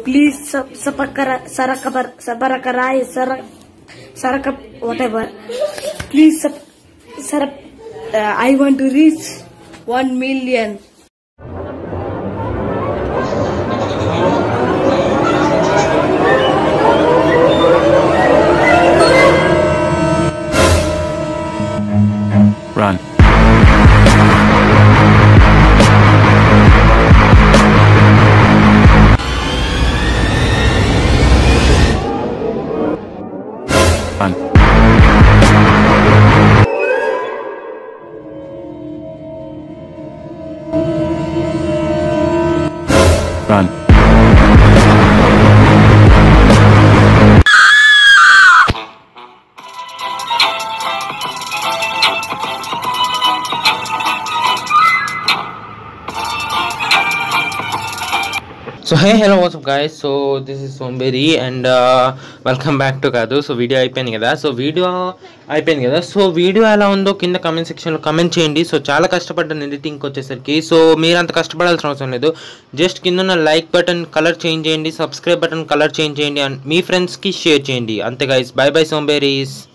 please Saraka, whatever. Please, I want to reach 1 million. Run. Run. Run. So hey, hello, what's up guys? So this is O.M.G and welcome back to Kadu. So video అయిపోయింది కదా. So video ఎలా ఉందో కింద comment సెక్షన్లో comment చేయండి. So చాలా కష్టపడ్డాను ఎడిటింగ్కి వచ్చేసరికి. సో మీరు అంత కష్టపడాల్సిన అవసరం లేదు. జస్ట్ కింద ఉన్న లైక్ బటన్ కలర్ చేంజ్ చేయండి, సబ్స్క్రైబ్ బటన్ కలర్ చేంజ్ చేయండి అండ్ మీ ఫ్రెండ్స్కి షేర్ చేయండి. అంతే గైస్, బై బై సోంబేరీస్.